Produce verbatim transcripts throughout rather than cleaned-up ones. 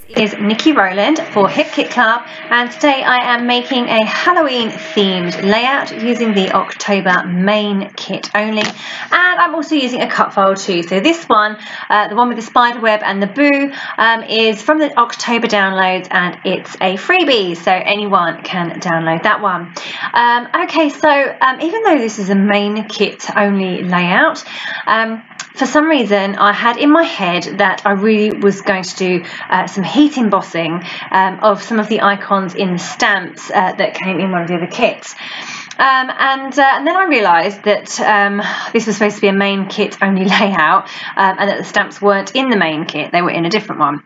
Is Nikki Rowland for Hip Kit Club, and today I am making a Halloween themed layout using the October main kit only, and I'm also using a cut file too. So this one, uh, the one with the spider web and the boo, um, is from the October downloads, and it's a freebie, so anyone can download that one. Um, okay, so um, even though this is a main kit only layout, um, for some reason I had in my head that I really was going to do uh, some heat embossing um, of some of the icons in the stamps uh, that came in one of the other kits. Um, and, uh, and then I realised that um, this was supposed to be a main kit only layout, um, and that the stamps weren't in the main kit, they were in a different one.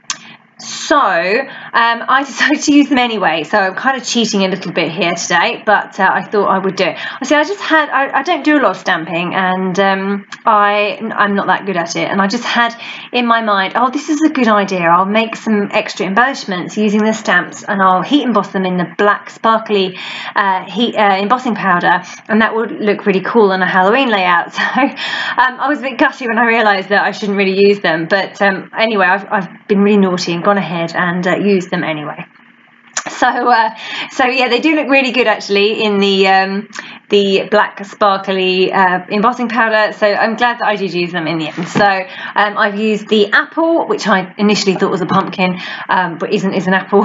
So um, I decided to use them anyway, so I'm kind of cheating a little bit here today, but uh, I thought I would do it. See, I just had, I, I don't do a lot of stamping, and um, I, I'm not that good at it, and I just had in my mind, oh, this is a good idea, I'll make some extra embellishments using the stamps, and I'll heat emboss them in the black sparkly uh, heat uh, embossing powder, and that would look really cool on a Halloween layout. So um, I was a bit gutty when I realised that I shouldn't really use them, but um, anyway, I've, I've been really naughty and gone ahead and uh, use them anyway. So, uh, so yeah, they do look really good actually in the um, the black sparkly uh, embossing powder. So I'm glad that I did use them in the end. So um, I've used the apple, which I initially thought was a pumpkin, um, but isn't, is an apple,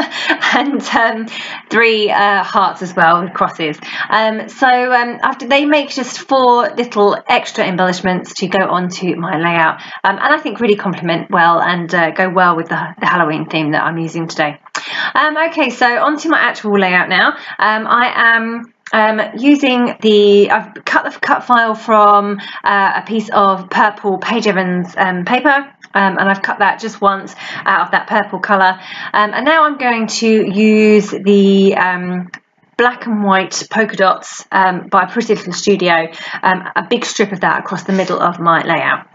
and um, three uh, hearts as well with crosses. Um, so um, after they make just four little extra embellishments to go onto my layout, um, and I think really complement well and uh, go well with the, the Halloween theme that I'm using today. Um, okay, so onto my actual layout now. Um, I am um, using the, I've cut the cut file from uh, a piece of purple Page Evans um, paper, um, and I've cut that just once out of that purple colour. Um, and now I'm going to use the um, black and white polka dots um, by Pretty Little Studio, um, a big strip of that across the middle of my layout.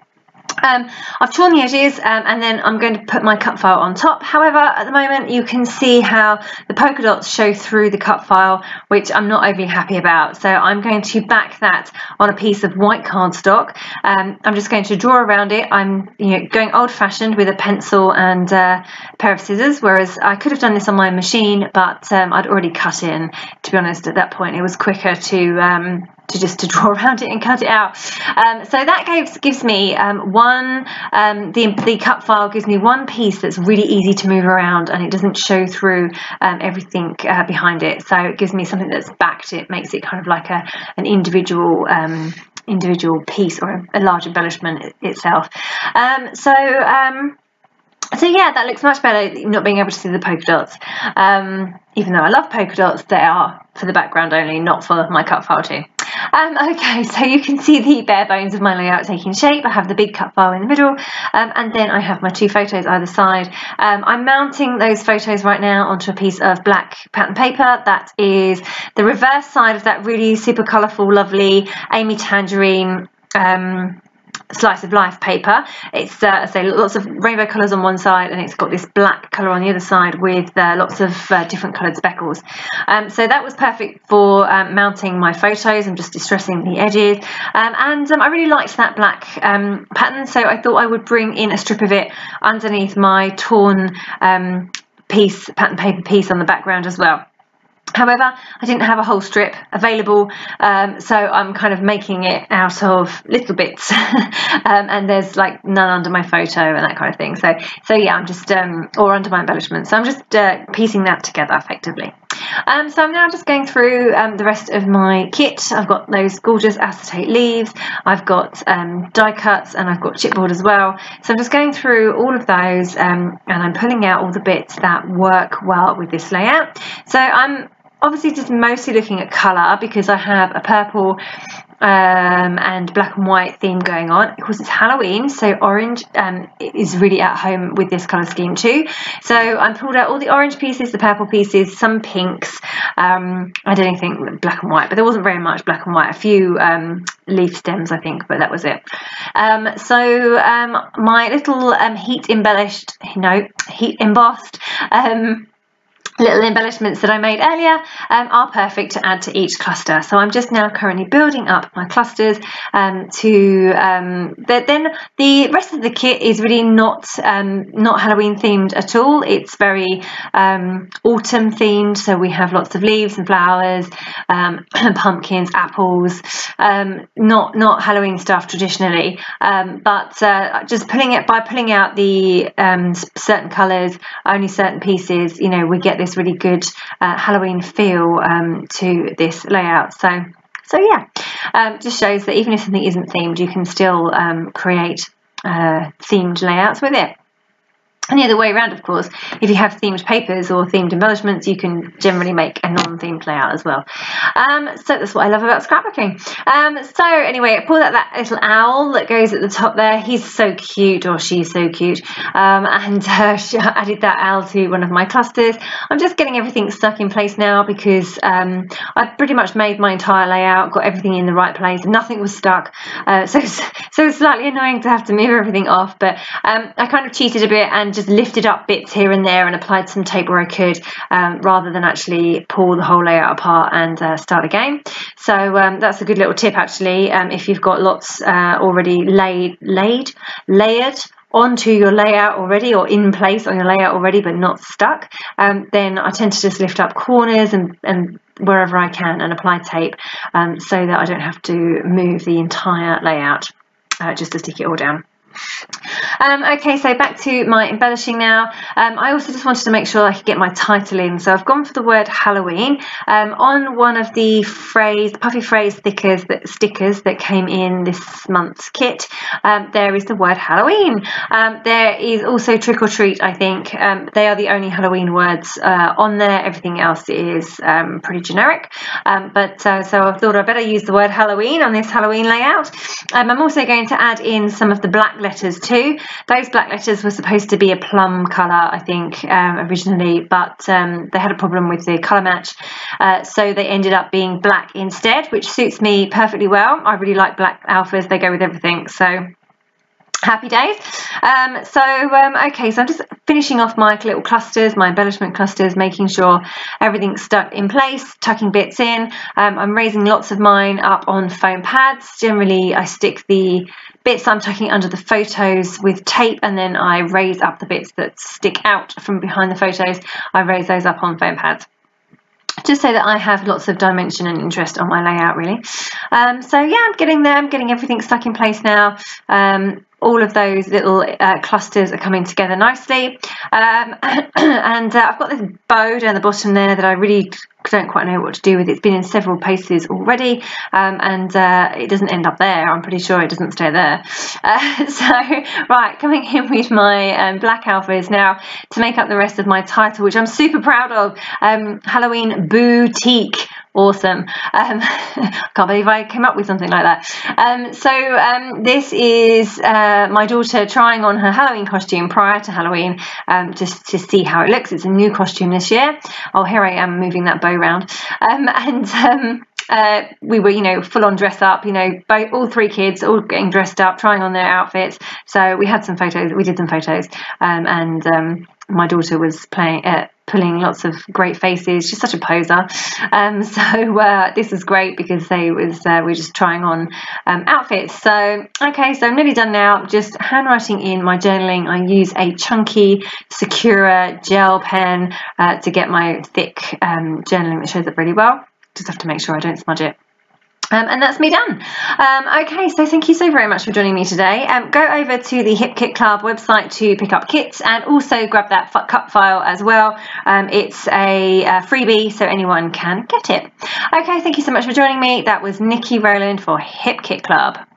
Um, I've torn the edges, um, and then I'm going to put my cut file on top. However, at the moment you can see how the polka dots show through the cut file, which I'm not overly happy about. So I'm going to back that on a piece of white cardstock. Um, I'm just going to draw around it. I'm you know, going old-fashioned with a pencil and uh, a pair of scissors, whereas I could have done this on my machine, but um, I'd already cut it, and to be honest, at that point it was quicker to um, to just to draw around it and cut it out. Um, so that gives gives me um, one, um, the, the cut file gives me one piece that's really easy to move around, and it doesn't show through um, everything uh, behind it. So it gives me something that's backed. It makes it kind of like a an individual um, individual piece, or a, a large embellishment itself. Um, so um, So yeah, that looks much better, not being able to see the polka dots. Um, even though I love polka dots, they are for the background only, not for my cut file too. Um, okay, so you can see the bare bones of my layout taking shape. I have the big cut file in the middle, um, and then I have my two photos either side. Um, I'm mounting those photos right now onto a piece of black pattern paper. That is the reverse side of that really super colourful, lovely Amy Tangerine um, slice of life paper. It's uh, say lots of rainbow colours on one side, and it's got this black colour on the other side with uh, lots of uh, different coloured speckles. Um, so that was perfect for um, mounting my photos and just distressing the edges. Um, and um, I really liked that black um, pattern, so I thought I would bring in a strip of it underneath my torn um, piece, pattern paper piece on the background as well. However, I didn't have a whole strip available, um, so I'm kind of making it out of little bits, um, and there's like none under my photo and that kind of thing. So, so yeah, I'm just, um, or under my embellishment. So I'm just uh, piecing that together effectively. Um, so I'm now just going through um, the rest of my kit. I've got those gorgeous acetate leaves, I've got um, die cuts, and I've got chipboard as well. So I'm just going through all of those, um, and I'm pulling out all the bits that work well with this layout. So I'm obviously just mostly looking at colour, because I have a purple um, and black and white theme going on. Of course, it's Halloween, so orange um, is really at home with this colour scheme too. So I pulled out all the orange pieces, the purple pieces, some pinks. Um, I don't think black and white, but there wasn't very much black and white. A few um, leaf stems, I think, but that was it. Um, so um, my little um, heat embellished, no, heat embossed um, little embellishments that I made earlier um, are perfect to add to each cluster. So I'm just now currently building up my clusters um, to um, the, then the rest of the kit is really not um, not Halloween themed at all. It's very um, autumn themed, so we have lots of leaves and flowers, um, pumpkins, apples, um, not not Halloween stuff traditionally, um, but uh, just pulling it by pulling out the um, certain colours, only certain pieces, you know, we get this really good uh, Halloween feel um, to this layout. So so yeah, um, just shows that even if something isn't themed, you can still um, create uh, themed layouts with it. And the other way around, of course, if you have themed papers or themed embellishments, you can generally make a non-themed layout as well. Um, so that's what I love about scrapbooking. Um, so anyway, I pulled out that little owl that goes at the top there. He's so cute, or she's so cute. Um, and uh, I added that owl to one of my clusters. I'm just getting everything stuck in place now because um, I've pretty much made my entire layout, got everything in the right place. Nothing was stuck. Uh, so, so it's slightly annoying to have to move everything off, but um, I kind of cheated a bit and just lifted up bits here and there and applied some tape where I could, um, rather than actually pull the whole layout apart and uh, start again. So um, that's a good little tip actually, um, if you've got lots uh, already laid, laid, layered onto your layout already, or in place on your layout already but not stuck, um, then I tend to just lift up corners and, and wherever I can and apply tape, um, so that I don't have to move the entire layout uh, just to stick it all down. Um, okay, so back to my embellishing now. Um, I also just wanted to make sure I could get my title in, so I've gone for the word Halloween. Um, on one of the phrase, puffy phrase stickers that stickers that came in this month's kit, um, there is the word Halloween. Um, there is also trick or treat. I think um, they are the only Halloween words uh, on there. Everything else is um, pretty generic. Um, but uh, so I thought I better use the word Halloween on this Halloween layout. Um, I'm also going to add in some of the black letters too. Those black letters were supposed to be a plum colour, I think, um, originally, but um, they had a problem with the colour match, uh, so they ended up being black instead, which suits me perfectly well. I really like black alphas, they go with everything, so happy days. Um, so um, okay, so I'm just finishing off my little clusters, my embellishment clusters, making sure everything's stuck in place, tucking bits in. Um, I'm raising lots of mine up on foam pads. Generally I stick the bits I'm tucking under the photos with tape, and then I raise up the bits that stick out from behind the photos. I raise those up on foam pads, just so that I have lots of dimension and interest on my layout really. Um, so yeah, I'm getting there, I'm getting everything stuck in place now. Um, all of those little uh, clusters are coming together nicely. Um, and uh, I've got this bow down the bottom there that I really don't quite know what to do with. It's been in several places already, um, and uh, it doesn't end up there. I'm pretty sure it doesn't stay there. Uh, so right, coming in with my um, black alphas now to make up the rest of my title, which I'm super proud of. Um, Halloween Boo-tique. Awesome. Um, can't believe I came up with something like that. Um, so um, this is uh, my daughter trying on her Halloween costume prior to Halloween, um, just to see how it looks. It's a new costume this year. Oh, here I am moving that bow round. Um, and um, uh, we were, you know, full on dress up, you know, both, all three kids all getting dressed up, trying on their outfits. So we had some photos, we did some photos, um, and um, my daughter was playing, uh, pulling lots of great faces. She's such a poser. Um, so uh, this was great because they was uh, we were just trying on um, outfits. So okay, so I'm nearly done now. Just handwriting in my journaling. I use a chunky Sakura gel pen uh, to get my thick um, journaling that shows up really well. Just have to make sure I don't smudge it. Um, and that's me done. Um, okay, so thank you so very much for joining me today. Um, go over to the Hip Kit Club website to pick up kits, and also grab that cut file as well. Um, it's a, a freebie, so anyone can get it. Okay, thank you so much for joining me. That was Nikki Rowland for Hip Kit Club.